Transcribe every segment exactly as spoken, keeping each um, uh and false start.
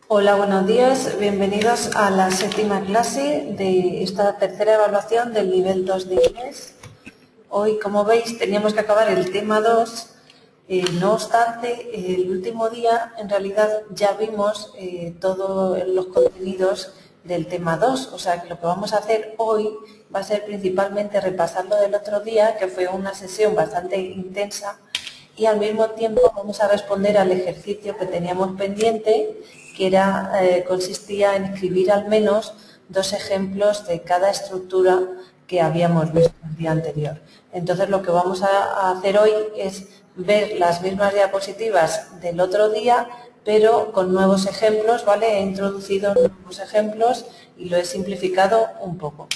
Hola, buenos días. Bienvenidos a la séptima clase de esta tercera evaluación del nivel dos de inglés. Hoy, como veis, teníamos que acabar el tema dos. Eh, no obstante, el último día, en realidad, ya vimos eh, todos los contenidos del tema dos. O sea, que lo que vamos a hacer hoy va a ser principalmente repasar lo del otro día, que fue una sesión bastante intensa, y al mismo tiempo vamos a responder al ejercicio que teníamos pendiente, que era, eh, consistía en escribir al menos dos ejemplos de cada estructura que habíamos visto el día anterior. Entonces lo que vamos a hacer hoy es ver las mismas diapositivas del otro día, pero con nuevos ejemplos, ¿vale? He introducido nuevos ejemplos y lo he simplificado un poco.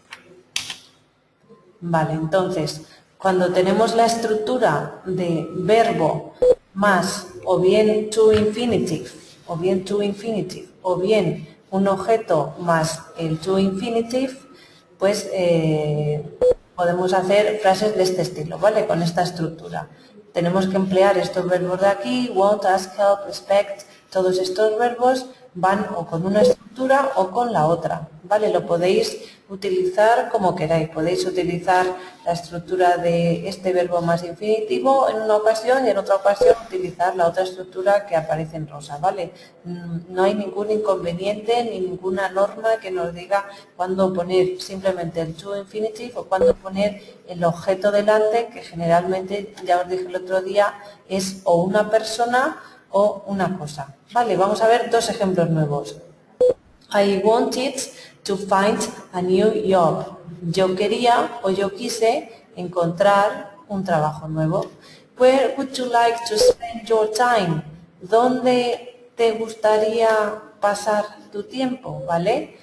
Vale, entonces, cuando tenemos la estructura de verbo más o bien to infinitive, o bien to infinitive, o bien un objeto más el to infinitive, pues eh, podemos hacer frases de este estilo, ¿vale? Con esta estructura. Tenemos que emplear estos verbos de aquí, want, ask, help, expect. Todos estos verbos van o con una estructura o con la otra, ¿vale? Lo podéis utilizar como queráis. Podéis utilizar la estructura de este verbo más infinitivo en una ocasión y en otra ocasión utilizar la otra estructura que aparece en rosa, ¿vale? No hay ningún inconveniente ni ninguna norma que nos diga cuándo poner simplemente el to infinitive o cuándo poner el objeto delante, que generalmente, ya os dije el otro día, es o una persona o una cosa. Vale, vamos a ver dos ejemplos nuevos. I wanted to find a new job. Yo quería o yo quise encontrar un trabajo nuevo. Where would you like to spend your time? ¿Dónde te gustaría pasar tu tiempo? ¿Vale?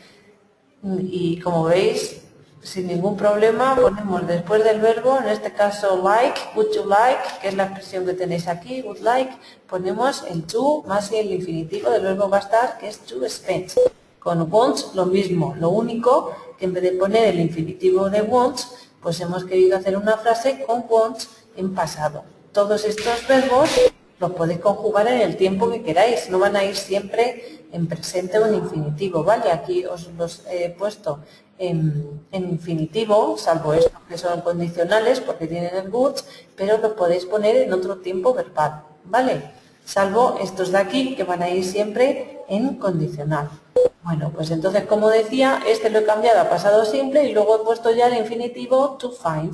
Y como veis, sin ningún problema ponemos después del verbo, en este caso like, would you like, que es la expresión que tenéis aquí, would like, ponemos el to más el infinitivo del verbo va a estar, que es to spend. Con want lo mismo, lo único que en vez de poner el infinitivo de want, pues hemos querido hacer una frase con want en pasado. Todos estos verbos los podéis conjugar en el tiempo que queráis, no van a ir siempre en presente o en infinitivo, ¿vale? Aquí os los he puesto en, en infinitivo, salvo estos que son condicionales porque tienen el would, pero los podéis poner en otro tiempo verbal, ¿vale? Salvo estos de aquí que van a ir siempre en condicional. Bueno, pues entonces, como decía, este lo he cambiado a pasado simple y luego he puesto ya el infinitivo to find.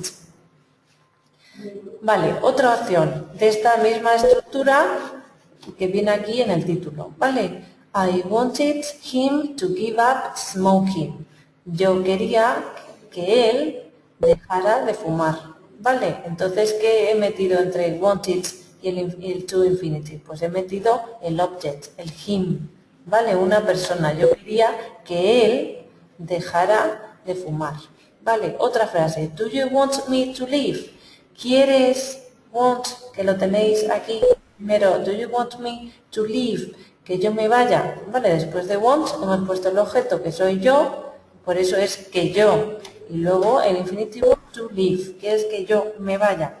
Vale, otra opción de esta misma estructura que viene aquí en el título, ¿vale? I wanted him to give up smoking. Yo quería que él dejara de fumar, ¿vale? Entonces, ¿qué he metido entre el wanted y el, el to infinitive? Pues he metido el object, el him, ¿vale? Una persona. Yo quería que él dejara de fumar, ¿vale? Otra frase, do you want me to leave? ¿Quieres, want, que lo tenéis aquí primero, do you want me to leave, que yo me vaya? Vale, después de want hemos puesto el objeto que soy yo, por eso es que yo. Y luego el infinitivo to leave, que es que yo me vaya.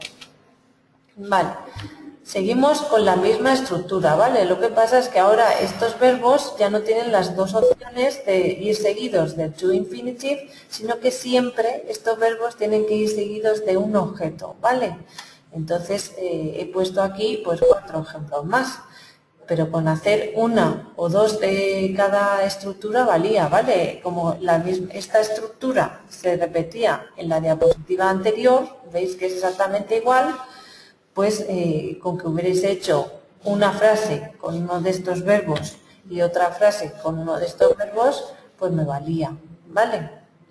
Vale, seguimos con la misma estructura, ¿vale? Lo que pasa es que ahora estos verbos ya no tienen las dos opciones de ir seguidos del to infinitive, sino que siempre estos verbos tienen que ir seguidos de un objeto, ¿vale? Entonces eh, he puesto aquí pues cuatro ejemplos más, pero con hacer una o dos de cada estructura valía, ¿vale? Como la misma, esta estructura se repetía en la diapositiva anterior, veis que es exactamente igual, pues eh, con que hubierais hecho una frase con uno de estos verbos y otra frase con uno de estos verbos, pues me valía, ¿vale?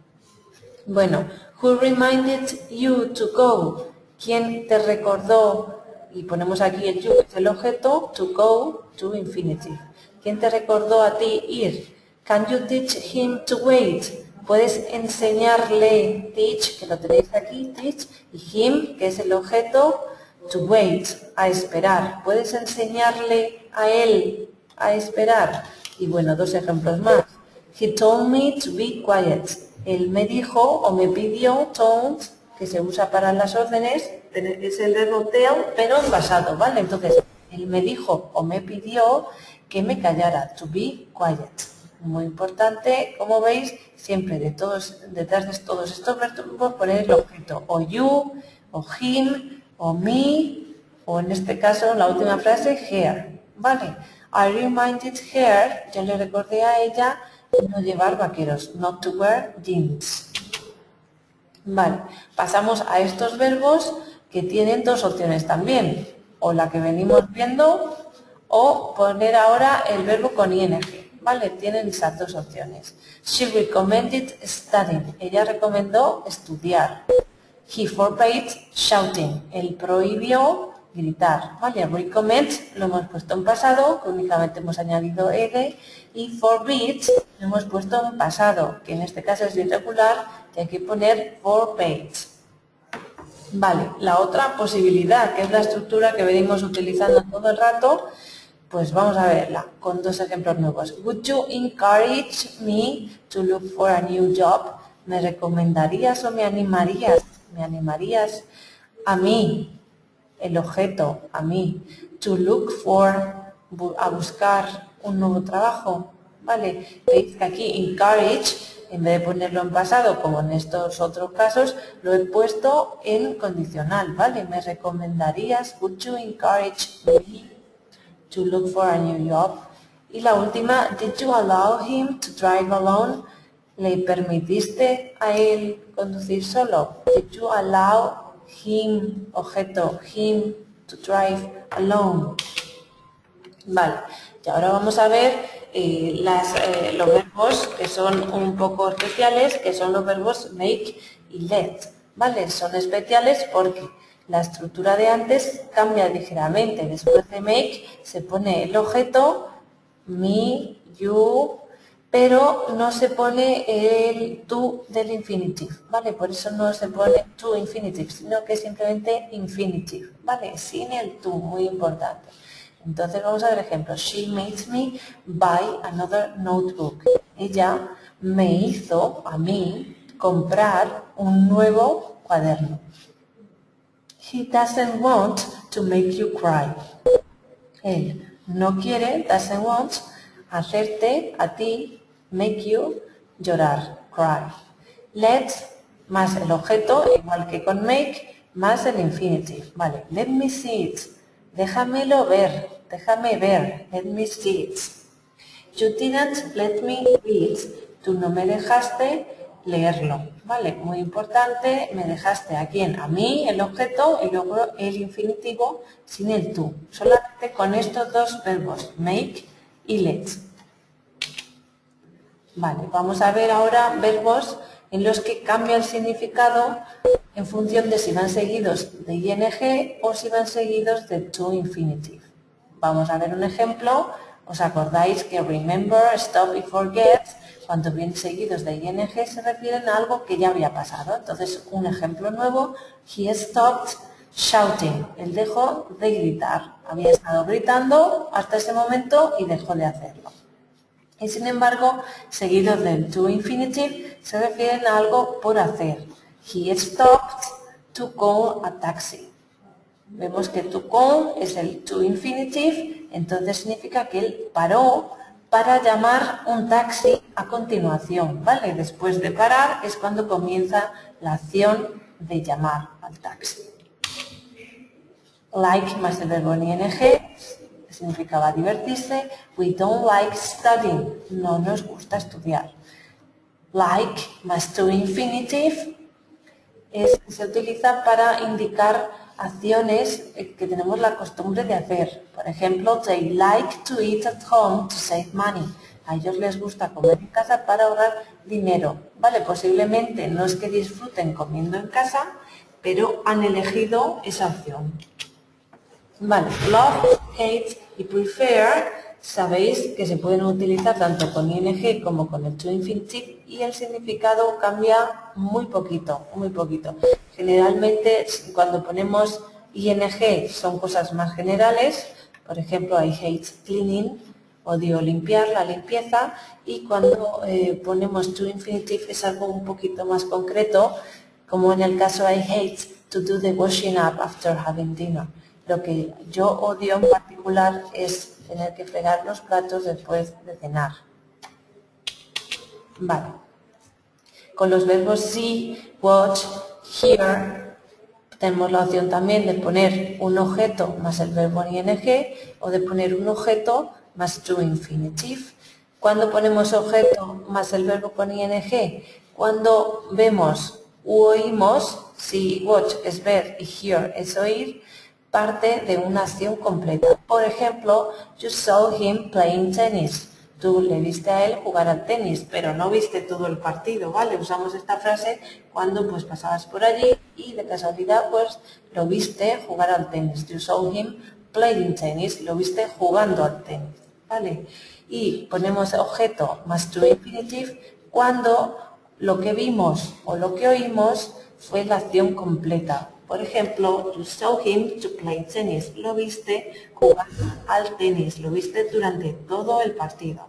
Bueno, who reminded you to go? ¿Quién te recordó? Y ponemos aquí el you, que es el objeto, to go, to infinitive. ¿Quién te recordó a ti ir? Can you teach him to wait? Puedes enseñarle, teach, que lo tenéis aquí, teach, y him, que es el objeto, to wait, a esperar. ¿Puedes enseñarle a él a esperar? Y bueno, dos ejemplos más. He told me to be quiet. Él me dijo o me pidió, told, que se usa para las órdenes, es el verbo tell, pero en pasado, ¿vale? Entonces, Él me dijo o me pidió que me callara, to be quiet. Muy importante, como veis, siempre de todos, detrás de todos estos verbos poner el objeto, o you, o him, o me, o en este caso, la última frase, her. Vale, I reminded her, yo le recordé a ella no llevar vaqueros, not to wear jeans. Vale, pasamos a estos verbos que tienen dos opciones también, o la que venimos viendo, o poner ahora el verbo con ing. Vale, tienen esas dos opciones. She recommended studying. Ella recomendó estudiar. He forbade shouting. Él prohibió gritar. Vale, recommend lo hemos puesto en pasado, que únicamente hemos añadido ed, y forbid lo hemos puesto en pasado, que en este caso es irregular, y hay que poner forbade. Vale, la otra posibilidad, que es la estructura que venimos utilizando todo el rato, pues vamos a verla con dos ejemplos nuevos. Would you encourage me to look for a new job? ¿Me recomendarías o me animarías? ¿Me animarías a mí, el objeto, a mí, to look for, a buscar un nuevo trabajo? Vale, veis que aquí encourage, en vez de ponerlo en pasado, como en estos otros casos, lo he puesto en condicional, ¿vale? ¿Me recomendarías? Would you encourage me to look for a new job? Y la última, did you allow him to drive alone? ¿Le permitiste a él conducir solo? Did you allow him, objeto, him, to drive alone? Vale, y ahora vamos a ver eh, las, eh, los verbos que son un poco especiales, que son los verbos make y let. Vale, son especiales porque la estructura de antes cambia ligeramente. Después de make se pone el objeto, me, you, pero no se pone el to del infinitive, ¿vale? Por eso no se pone to infinitive, sino que simplemente infinitive, ¿vale? Sin el to, muy importante. Entonces vamos a ver ejemplos. She made me buy another notebook. Ella me hizo a mí comprar un nuevo cuaderno. He doesn't want to make you cry. Él no quiere, doesn't want, hacerte a ti, make you, llorar, cry. Let más el objeto, igual que con make, más el infinitive. Vale, let me see it. Déjamelo ver, déjame ver, let me see it. You didn't let me read. Tú no me dejaste leerlo. Vale, muy importante, me dejaste a quién, a mí, el objeto, y luego el infinitivo sin el tú. Solamente con estos dos verbos, make y let. Vale, vamos a ver ahora verbos en los que cambia el significado en función de si van seguidos de ing o si van seguidos de to infinitive. Vamos a ver un ejemplo. ¿Os acordáis que remember, stop y forget, cuando vienen seguidos de ing, se refieren a algo que ya había pasado? Entonces, un ejemplo nuevo, he stopped shouting. Él dejó de gritar. Había estado gritando hasta ese momento y dejó de hacerlo. Y sin embargo, seguidos del to infinitive, se refieren a algo por hacer. He stopped to call a taxi. Vemos que to call es el to infinitive, entonces significa que él paró para llamar un taxi a continuación, ¿vale? Después de parar es cuando comienza la acción de llamar al taxi. Like más el verbo en ing, significaba divertirse. We don't like studying, no nos gusta estudiar. Like más to infinitive es, se utiliza para indicar acciones que tenemos la costumbre de hacer. Por ejemplo, they like to eat at home to save money. A ellos les gusta comer en casa para ahorrar dinero. Vale, posiblemente no es que disfruten comiendo en casa, pero han elegido esa opción. Vale, love, hate y prefer, sabéis que se pueden utilizar tanto con ing como con el to infinitive y el significado cambia muy poquito, muy poquito. Generalmente cuando ponemos ing son cosas más generales, por ejemplo, I hate cleaning, odio limpiar, la limpieza, y cuando eh, ponemos to infinitive es algo un poquito más concreto, como en el caso I hate to do the washing up after having dinner. Lo que yo odio en particular es tener que fregar los platos después de cenar. Vale. Con los verbos see, watch, hear, tenemos la opción también de poner un objeto más el verbo ing o de poner un objeto más to infinitive. Cuando ponemos objeto más el verbo con ing, cuando vemos u oímos, si watch es ver y hear es oír, parte de una acción completa. Por ejemplo, you saw him playing tennis. Tú le viste a él jugar al tenis, pero no viste todo el partido, ¿vale? Usamos esta frase cuando pues pasabas por allí y de casualidad pues lo viste jugar al tenis. You saw him playing tennis, lo viste jugando al tenis, ¿vale? Y ponemos objeto más to infinitive cuando lo que vimos o lo que oímos fue la acción completa. Por ejemplo, you saw him to play tennis. Lo viste jugar al tenis, lo viste durante todo el partido.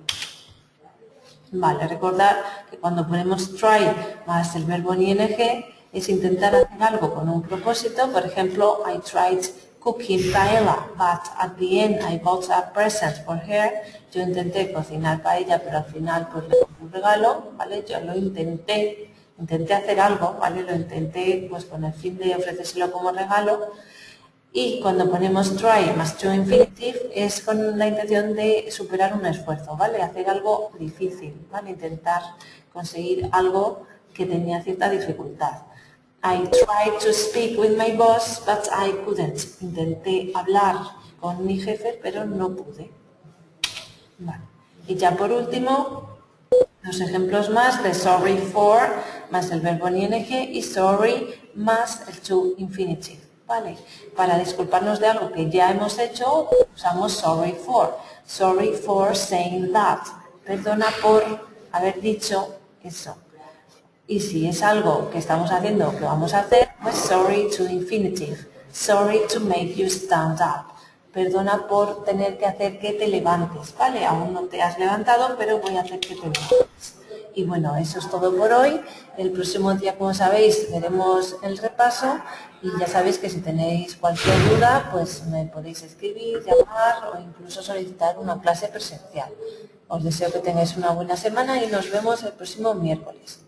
Vale, recordar que cuando ponemos try más el verbo en ing es intentar hacer algo con un propósito. Por ejemplo, I tried cooking paella, but at the end I bought a present for her. Yo intenté cocinar paella, pero al final pues le compré un regalo, ¿vale? Yo lo intenté. Intenté hacer algo, ¿vale? Lo intenté pues con el fin de ofrecérselo como regalo. Y cuando ponemos try más to infinitive es con la intención de superar un esfuerzo, ¿vale? Hacer algo difícil, ¿vale? Intentar conseguir algo que tenía cierta dificultad. I tried to speak with my boss, but I couldn't. Intenté hablar con mi jefe, pero no pude. Vale. Y ya por último, los ejemplos más de sorry for más el verbo en ing y sorry más el to infinitive, ¿vale? Para disculparnos de algo que ya hemos hecho, usamos sorry for. Sorry for saying that. Perdona por haber dicho eso. Y si es algo que estamos haciendo o que vamos a hacer, pues sorry to infinitive. Sorry to make you stand up. Perdona por tener que hacer que te levantes, ¿vale? Aún no te has levantado, pero voy a hacer que te levantes. Y bueno, eso es todo por hoy. El próximo día, como sabéis, veremos el repaso y ya sabéis que si tenéis cualquier duda, pues me podéis escribir, llamar o incluso solicitar una clase presencial. Os deseo que tengáis una buena semana y nos vemos el próximo miércoles.